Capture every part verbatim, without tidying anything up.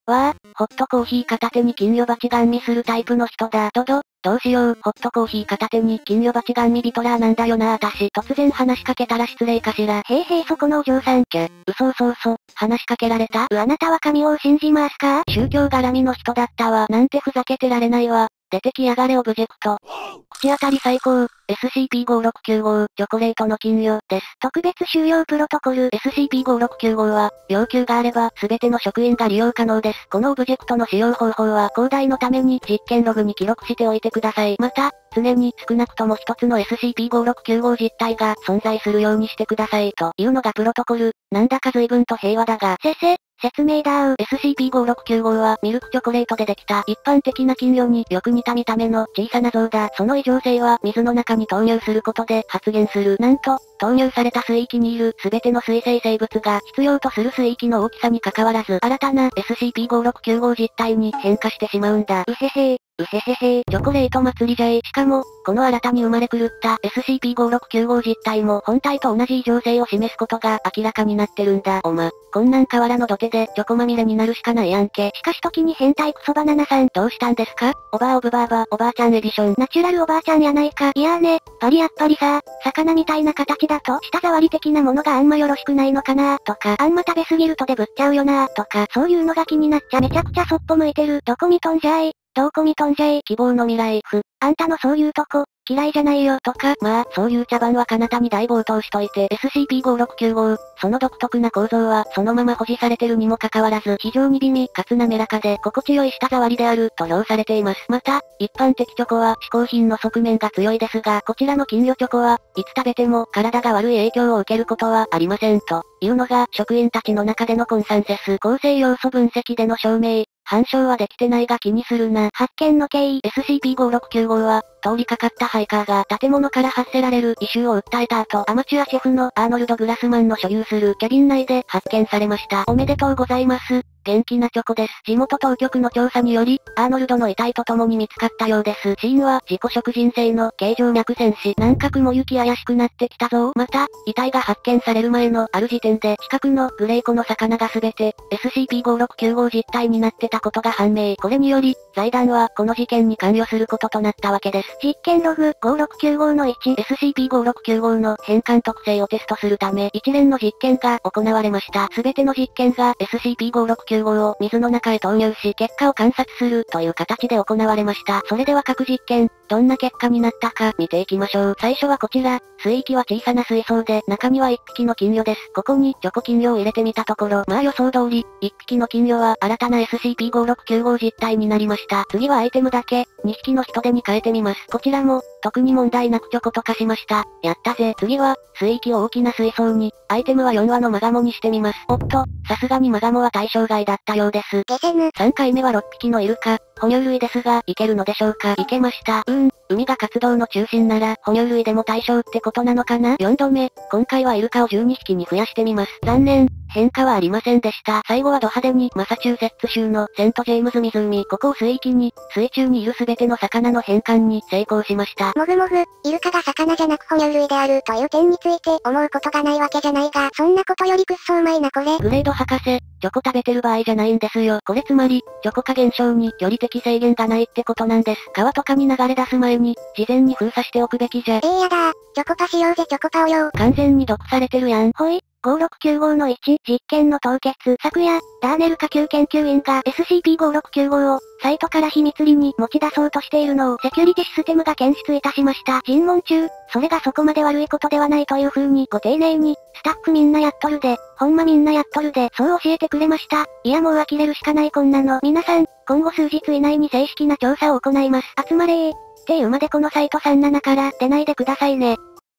わあ、ホットコーヒー片手に金魚鉢ガン見するタイプの人だ。ドド、どうしよう、ホットコーヒー片手に金魚鉢ガン見ビトラーなんだよなあたし。突然話しかけたら失礼かしら。へいへいそこのお嬢さん。きゃ、嘘嘘嘘、話しかけられた？うあなたは神を信じますか？宗教絡みの人だったわ。なんてふざけてられないわ。出てきやがれオブジェクト。口当たり最高、エスシーピーごーろくきゅうご、チョコレートの金魚です。特別収容プロトコル エスシーピーごーろくきゅうご は、要求があれば、すべての職員が利用可能です。このオブジェクトの使用方法は、広大のために実験ログに記録しておいてください。また、常に少なくとも一つの エスシーピーごーろくきゅうご 実体が存在するようにしてください。というのがプロトコル。なんだか随分と平和だが、せせ、説明だー。エスシーピーごーろくきゅうご はミルクチョコレートでできた一般的な金魚によく似た見た目の小さな像だ。その異常性は水の中に投入することで発現する。なんと、投入された水域にいる全ての水生生物が必要とする水域の大きさに関わらず新たな エスシーピーごーろくきゅうご 実体に変化してしまうんだ。うへへー。うへへへー、チョコレート祭りじゃい。しかも、この新たに生まれ狂った エスシーピーごーろくきゅうご 実体も本体と同じ異常性を示すことが明らかになってるんだ。おま、こんなん河原の土手でチョコまみれになるしかないやんけ。しかし時に変態クソバナナさんどうしたんですか？おばあオブバーバー、おばあちゃんエディション。ナチュラルおばあちゃんやないか。いやーね、パリやっぱりさ、魚みたいな形だと舌触り的なものがあんまよろしくないのかなーとか、あんま食べすぎるとデブっちゃうよなーとか、そういうのが気になっちゃめちゃくちゃそっぽ向いてる。どこ見とんじゃい。どこ見とんじゃい。希望の未来、ふ。あんたのそういうとこ、嫌いじゃないよ、とか、まあ、そういう茶番は彼方に大暴投しといて、エスシーピーごーろくきゅうご、その独特な構造は、そのまま保持されてるにもかかわらず、非常に美味かつ滑らかで、心地よい舌触りである、と評されています。また、一般的チョコは、嗜好品の側面が強いですが、こちらの金魚チョコは、いつ食べても、体が悪い影響を受けることはありません、というのが、職員たちの中でのコンサンセス。構成要素分析での証明。反証はできてないが気にするな。発見の経緯 エスシーピーごーろくきゅうご は、通りかかったハイカーが建物から発せられる異臭を訴えた後、アマチュアシェフのアーノルド・グラスマンの所有するキャビン内で発見されました。おめでとうございます。元気なチョコです。地元当局の調査により、アーノルドの遺体と共に見つかったようです。死因は自己食人性の形状脈戦死。南角も雪怪しくなってきたぞ。また、遺体が発見される前のある時点で近くのグレー湖の魚がすべて エスシーピーごーろくきゅうご 実体になってたことが判明。これにより、財団はこの事件に関与することとなったわけです。実験ログごーろくきゅうごのいち エスシーピーごーろくきゅうご の変換特性をテストするため一連の実験が行われました。すべての実験が エスシーピーごーろくきゅうご を水の中へ投入し結果を観察するという形で行われました。それでは各実験、どんな結果になったか見ていきましょう。最初はこちら、水域は小さな水槽で中にはいっぴきの金魚です。ここにチョコ金魚を入れてみたところ、まあ予想通り、いっぴきの金魚は新たな エスシーピーごーろくきゅうご 実体になりました。次はアイテムだけ、にひきの人手に変えてみます。こちらも、特に問題なくチョコと化しました。やったぜ。次は、水域を大きな水槽に、アイテムはよんわのマガモにしてみます。おっと、さすがにマガモは対象外だったようです。 ゲセヌ。 さんかいめはろっぴきのイルカ、哺乳類ですが、いけるのでしょうか？いけました。うーん、海が活動の中心なら、哺乳類でも対象ってことなのかな？ よん 度目、今回はイルカをじゅうにひきに増やしてみます。残念、変化はありませんでした。最後はド派手に、マサチューセッツ州のセントジェームズ湖、ここを水域に、水中にいるすべての魚の変換に成功しました。 もぐもぐ、イルカが魚じゃなく哺乳類であるという点について思うことがないわけじゃないが、そんなことよりくっそうまいなこれ。 グレード博士、チョコ食べてる場合じゃないんですよ。これつまり、チョコ化現象に距離的制限がないってことなんです。川とかに流れ出す前に、事前に封鎖しておくべきじゃ。 えーやだー、チョコパしようぜチョコパをよー。 完全に毒されてるやん。 ほい。ごーろくきゅうごのいち、実験の凍結。昨夜、ダーネル下級研究員が エスシーピーごーろくきゅうご を、サイトから秘密裏に持ち出そうとしているのをセキュリティシステムが検出いたしました。尋問中、それがそこまで悪いことではないという風にご丁寧に、スタッフみんなやっとるで、ほんまみんなやっとるで、そう教えてくれました。いやもう呆れるしかないこんなの。皆さん、今後数日以内に正式な調査を行います。集まれー。っていうまでこのサイトさんじゅうななから出ないでくださいね。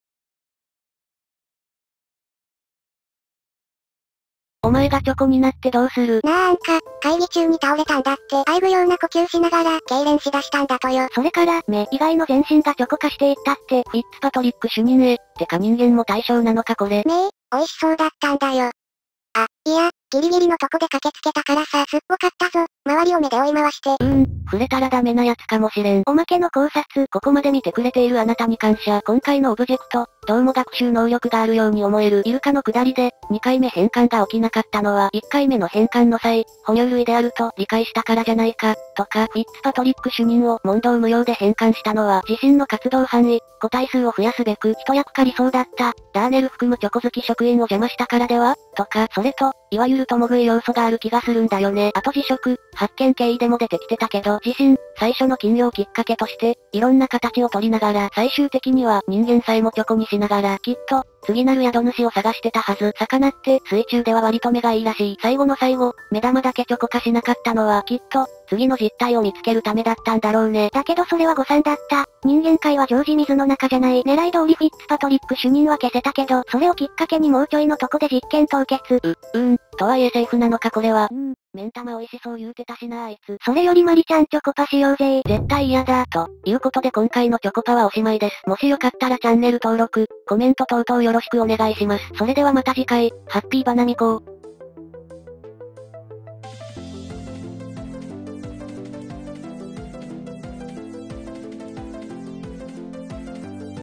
お前がチョコになってどうする？ なああんか、会議中に倒れたんだって、あえぐような呼吸しながら、痙攣しだしたんだとよ。 それから、目以外の全身がチョコ化していったって、フィッツパトリック主任へ、てか人間も対象なのかこれ。 目、美味しそうだったんだよ。あ、いや、ギリギリのとこで駆けつけたからさ、すっごかったぞ。 周りを目で追い回して。 うーん、触れたらダメなやつかもしれん。 おまけの考察。 ここまで見てくれているあなたに感謝。今回のオブジェクト、どうも学習能力があるように思えるイルカの下りで、にかいめ変換が起きなかったのは、いっかいめの変換の際、哺乳類であると理解したからじゃないか、とか、フィッツパトリック主任を問答無用で変換したのは、自身の活動範囲、個体数を増やすべく一役買りそうだった、ダーネル含むチョコ好き職員を邪魔したからではとか、それと、いわゆる共食い要素がある気がするんだよね。あと辞職、発見経緯でも出てきてたけど、自身、最初の禁漁きっかけとして、いろんな形を取りながら、最終的には人間さえもチョコにしながら、きっと、次なる宿主を探してたはず。魚って水中では割と目がいいらしい。最後の最後、目玉だけチョコ化しなかったのはきっと、次の実態を見つけるためだったんだろうね。 だけどそれは誤算だった。人間界は常時水の中じゃない。狙い通りフィッツパトリック主任は消せたけど、それをきっかけにもうちょいのとこで実験凍結。 う、うーん、とはいえセーフなのかこれは。うーん、目ん玉美味しそう言うてたしなあいつ。 それよりマリちゃんチョコパしようぜ。 絶対嫌だ。ということで今回のチョコパはおしまいです。もしよかったらチャンネル登録、コメント等々よろしくお願いします。それではまた次回、ハッピーバナミコー。